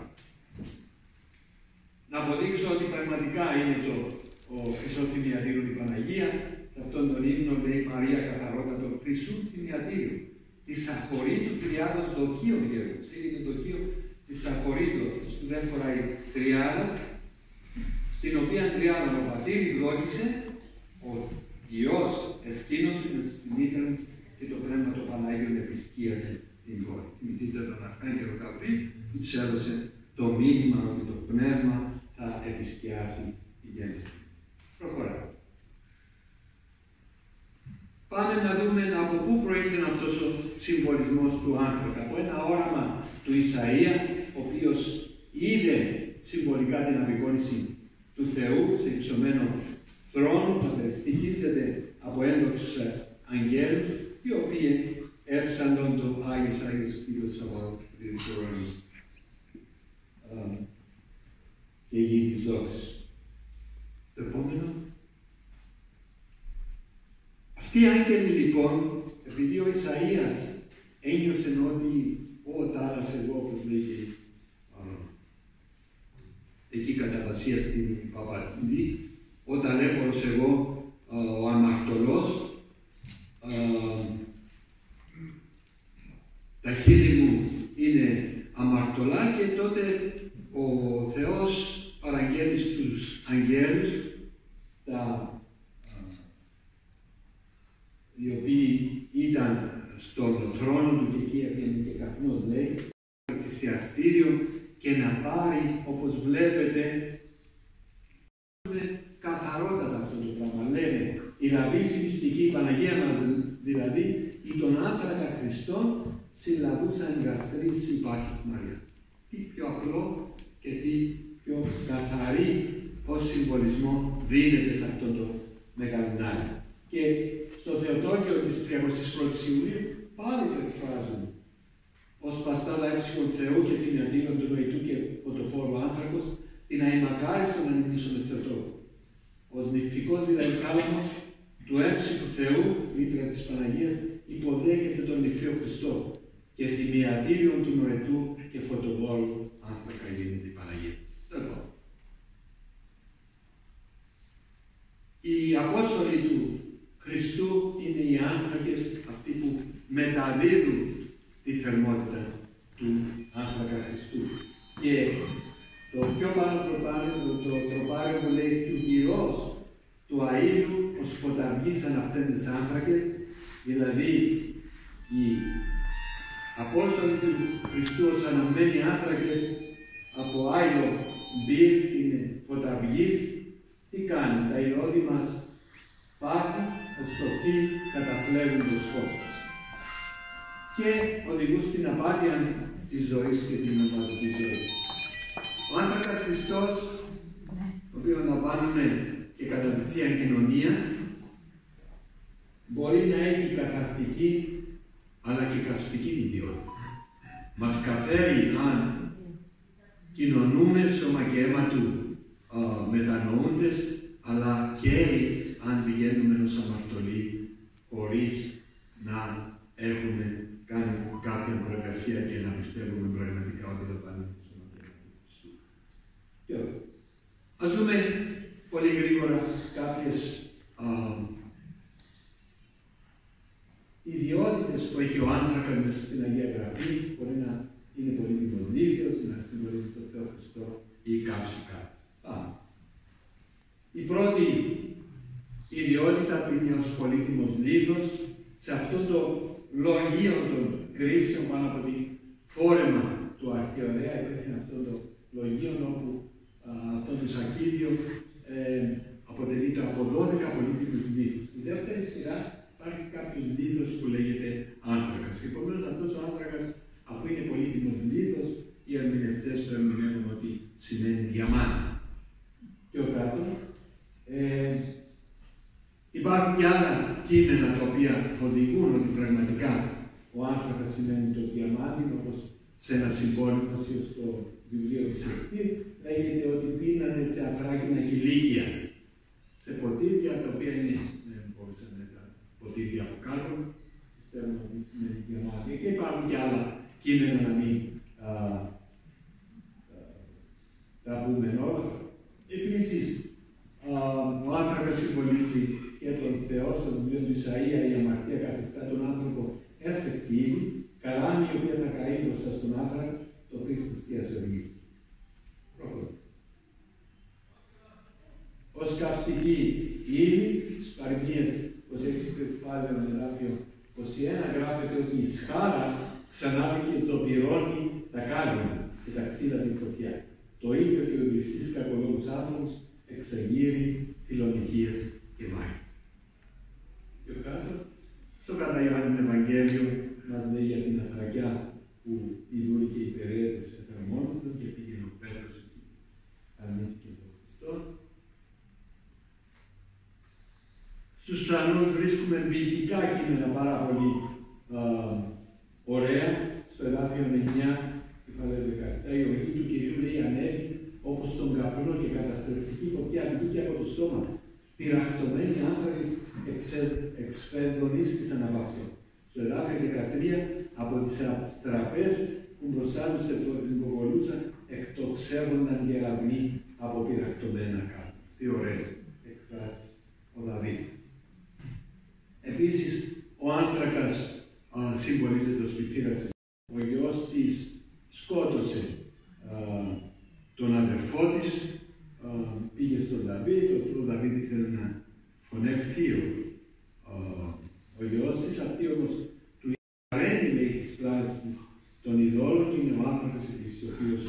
Να αποδείξω ότι πραγματικά είναι το ο Χρυσό Θυμιατήριο η Παναγία. Σε αυτόν τον ύμνο λέει Μαρία καθαρότατο Χρυσού Θυμιατήριο της αχωρήτου τριάδος δοχείων γέρου. Είναι δοχείο της αχωρήτου, που δεν χωράει τριάδα, στην οποία τριάδα ο πατήρ δόκισε, ο Υιός εσκήνωσε στη μήτρα και το Πνεύμα το Πανάγιον επισκίασε την κόρη. Θυμηθείτε τον Αρχάγγελο Γαβρίλ που τους έδωσε το μήνυμα ότι το Πνεύμα θα επισκιάσει τη γέννηση. Προχωράμε. Πάμε να δούμε από πού προήλθε αυτός ο συμβολισμός του άνθρακα. Από ένα όραμα του Ισαΐα, ο οποίος είδε συμβολικά την απεικόνηση του Θεού σε υψωμένο θρόνο, που περιστοιχίζεται από ένδοξους αγγέλους, οι οποίοι έψαν τον το Άγιος Άγιος Κύριος Σαββαώτου και γη της δόξης. Το επόμενο. Αυτοί οι άγγελοι λοιπόν, επειδή ο Ισαΐας ένιωσε ότι ο τάρας εγώ, όπως λέγει εκεί κατά βασία στην Παπαδί, ο ταλέπορος εγώ, ο αμαρτωλός, τα χείλη μου είναι αμαρτωλά, και τότε ο Θεός παραγγέλει στους αγγέλους, τα, οι οποίοι ήταν στον θρόνο του και εκεί έπαιρνε και καπνός, λέει, το θυσιαστήριο, και να πάρει, όπως βλέπετε, καθαρότατα αυτό το πράγμα. Λέμε, η λαβή μυστική, η Παναγία μας δηλαδή, ή τον άνθρακα Χριστόν, συλλαβούσαν γαστρής υπάρχει Μαρία. Τι πιο απλό και τι πιο καθαρή ως συμβολισμό δίνεται σε αυτό το μεγαλυνάρι. Και στο Θεοτόκιο της τριακοστής πρώτης Ιουλίου πάλι το εκφράζουν ως παστάδα έψυχων Θεού και θυμιατήρων του νοητού και φωτοφόρου άνθρακος, την αημακάριστον ανημνήσεων Θεοτόκου. Ως νηφικός δηλαδή θάλαμος του έψυχου Θεού, μήτρα της Παναγίας, υποδέχεται τον νηφίο Χριστό και θυμιατήριον του νοητού και φωτοφόρου άνθρακα γίνεται η Παναγία. Λοιπόν, οι Απόστολοι του Χριστού είναι οι άνθρακες, αυτοί που μεταδίδουν τη θερμότητα του άνθρακα Χριστού. Και το πιο πάνω τροπάριο, το, το τροπάριο που λέει του γυρός του αΐλου ως ποταυγής αναπτέντες άνθρακες, δηλαδή οι Απόστολοι του Χριστού ως αναμμένοι άνθρακες από άϊλο μπυρ, είναι φωταυγής, τι κάνουν, τα ηρώδη μας πάθη, ως το φύλλ καταφλέγουν το φως και οδηγούν στην απάθεια της ζωής και την ομαδική ζωή. Ο άνθρακας Χριστός, ο οποίος λαμβάνουμε και κατά τη Θεία Κοινωνία, μπορεί να έχει καθαρτική αλλά και καυστική ιδιότητα. Μας καθαίρει αν κοινωνούμε σώμα και αίμα του α, μετανοούντες, αλλά καίει αν πηγαίνουμε ως αμαρτωλοί χωρίς να έχουμε κάνει κάποια προεργασία και να πιστεύουμε πραγματικά ότι θα πάνε στο σώμα και αίμα του Χριστού. Ας δούμε πολύ γρήγορα κάποιες α, ιδιότητες που έχει ο άνθρακας μέσα στην Αγία Γραφή. Μπορεί να είναι πολύ δημοτική, πάνω από τη φόρεμα του Αρχαιορέα υπήρχε αυτό το λογείο όπου α, αυτό το σακίδιο ε, αποτελείται από δώδεκα πολύτιμους λίθους. Στη δεύτερη σειρά υπάρχει κάποιος λίθος που λέγεται άνθρακας. Και επομένως αυτός ο άνθρακας, αφού είναι πολύτιμος λίθος, οι ερμηνευτές το ερμηνεύουν ότι σημαίνει διαμάντη. Και ο κάτω. Ε, υπάρχουν και άλλα κείμενα τα οποία οδηγούν ότι πραγματικά ο άνθρακας σημαίνει το διαμάντι, όπως σε ένα συμπόλεμο στο βιβλίο της Εστίρ, λέγεται ότι πίνανε σε ανθράκινα κηλίκια, σε ποτήρια τα οποία είναι, δεν μπορούσαν να ήταν ποτήρια από κάτω, πιστεύω ότι σημαίνει διαμάντι. Και υπάρχουν και άλλα κείμενα να μην α, α, τα πούμε όλα. Επίσης, α, ο άνθρακας συμβολίζει και τον Θεό, στο βιβλίο του Ισαΐα, η αμαρτία καθιστά τον άνθρωπο ευτεκτήμη, καλάμη η οποία θα καεί μπροστά στον άνθρακα, το οποίο Χριστίας οργής. Ως καυστική ύλη, στις παροιμίες είκοσι έξι κεφάλαιο εδάφιο είκοσι ένα γράφεται ότι η σχάρα ξανάβηκε ζωμπυρώνει τα κάλυνα και τα ξύλα την φωτιά. Το ίδιο και ο δρυστής κακολόγους άνθρωπος εξεγείρει φιλονικίες και μάχες. Και ο κάτω, στο κατά Ιωάννη Ευαγγέλιο μας λέει για την αθρακιά που οι δούλοι και οι υπερέτες εφαρμόνονταν και πήγαινε ο Πέτρος εκεί. Αρνήθηκε τον Χριστό. Στους ουρανούς βρίσκουμε ποιητικά κείμενα πάρα πολύ α, ωραία. Στο εδάφιο εννιά, κεφάλαιο δεκαεπτά, η οργή του Κυρίου λέει ανέβη όπως τον καπνό και καταστροφική φωτιά βγήκε από το στόμα. Πυρακτωμένοι άνθρακες εξφεδονίστησαν από αυτό. Στο εδάφιο δεκατρία, από τις αστραπές που μπροστά τους υποβολούσαν, εκτοξεύονταν κεραυνοί από πυρακτωμένα κάτω. Τι ωραίες εκφράσεις ο Δαβίδ. Επίσης, ο άνθρακας συμβολίζεται ως πιτσίρας. Ο γιος της σκότωσε α, τον αδερφό της, α, πήγε στον Δαβίδ, ο Δαβίδ ήθελε να φωνεύει ο, ο γιος της, αυτή όμως του παρέμει, λέει, τις πλάνες της των ειδόλων και είναι ο άνθρωπος ο οποίος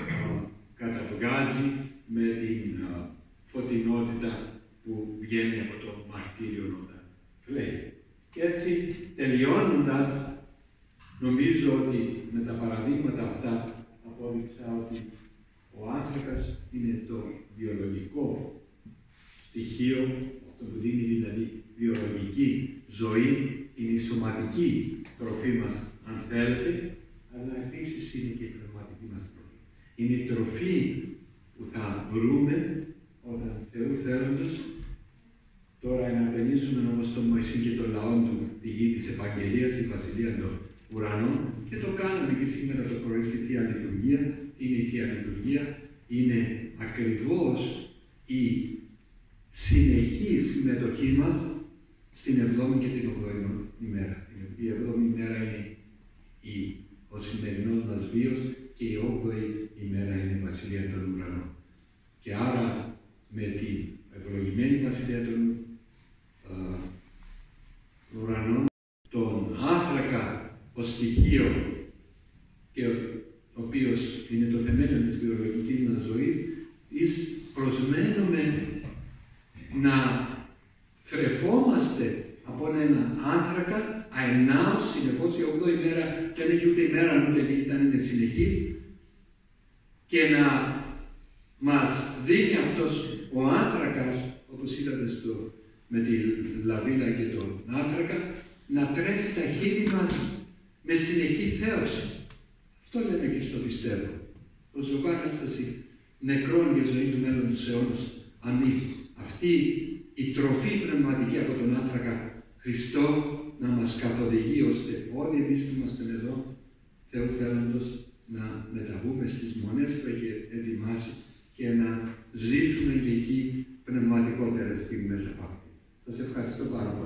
καταβγάζει με την α, φωτεινότητα που βγαίνει από το μαρτύριο όταν φλέει. Και έτσι, τελειώνοντας, νομίζω ότι με τα παραδείγματα αυτά απόδειξα ότι ο άνθρακας είναι το βιολογικό στοιχείο, αυτό που δίνει δηλαδή βιολογική ζωή, είναι η σωματική τροφή μας, αν θέλετε, αλλά επίσης είναι και η πνευματική μας τροφή. Είναι η τροφή που θα βρούμε όταν Θεού θέλοντος. Τώρα εναπενίζουμε όμως τον Μωυσή και τον λαό του τη γη της Επαγγελίας, τη Βασιλεία των Ουρανών, και το κάναμε και σήμερα το πρωί στη Θεία Λειτουργία. Τι είναι η Θεία Λειτουργία? Είναι ακριβώς η συνεχή συμμετοχή μας στην εβδόμη και την ογδόη ημέρα. Η εβδόμη ημέρα είναι η, ο σημερινός μας βίος και η όγδοη ημέρα είναι η Βασιλεία των Ουρανών. Και άρα με την ευλογημένη Βασιλεία των uh, Ουρανών, τον άνθρακα ως στοιχείο και ο, ο οποίος είναι το θεμέλιο της βιολογικής μας ζωής, εις προσμένουμε να θρεφόμαστε από έναν άνθρακα αενάως συνεχώς. Η ογδόη μέρα δεν έχει ούτε ημέρα ούτε νύχτα, είναι συνεχής, και να μας δίνει αυτός ο άνθρακας, όπως είδατε στο, με τη λαβίδα και τον άνθρακα, να τρέχει τα χείλη μας με συνεχή θέωση. Αυτό λέμε και στο πιστεύω. Ως λογάνασταση νεκρών για ζωή του μέλλοντος αιώνος. Αμήν. Αυτή η τροφή πνευματική από τον άνθρακα Χριστό να μας καθοδηγεί, ώστε όλοι εμείς που είμαστε εδώ, Θεού θέλοντος, να μεταβούμε στις μονές που έχει ετοιμάσει και να ζήσουμε και εκεί πνευματικότερες στιγμές από αυτή. Σας ευχαριστώ πάρα πολύ.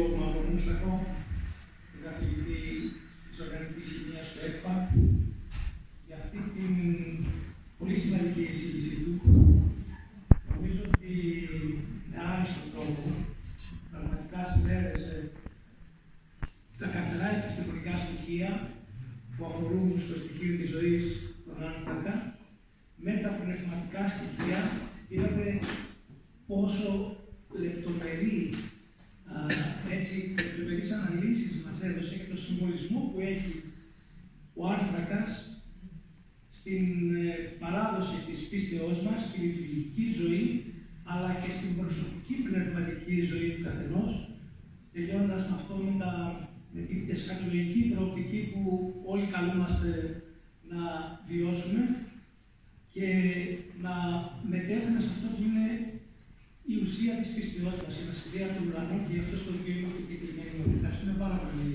κύριο Μαυρομούστακο, τον καθηγητή της Οργανικής Χημίας του ΕΚΠΑ, για αυτή την πολύ σημαντική εισήγησή του. Νομίζω ότι με άριστο τρόπο πραγματικά συνέδεσε τα καθαρά επιστημονικά στοιχεία που αφορούν στο στοιχείο της ζωής των άνθρακα με τα πνευματικά στοιχεία. Είδατε πόσο λεπτομερή, α, έτσι, λεπτομερείς αναλύσεις μας έδωσε και το συμβολισμό που έχει ο άνθρακας στην ε, παράδοση της πίστεώς μας, στη λειτουργική ζωή, αλλά και στην προσωπική πνευματική ζωή του καθενός, τελειώνοντας με αυτό με, τα, με την εσχατολογική προοπτική που όλοι καλούμαστε να βιώσουμε και να μετέχουμε σε αυτό που είναι η ουσία της πίστεώς μας, η βασιλεία του ουρανού, και γι' αυτό στο οποίο είμαστε κυκλημένοι όλοι. Ευχαριστούμε πάρα πολύ.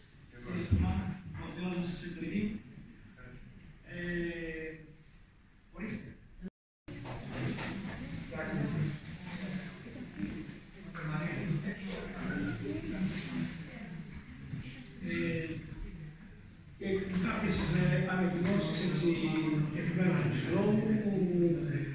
Ο Θεός να σας ευλογεί. Ε, ορίστε. Ε, και κάποιες ανακοινώσεις εκ μέρους του συγγνώμου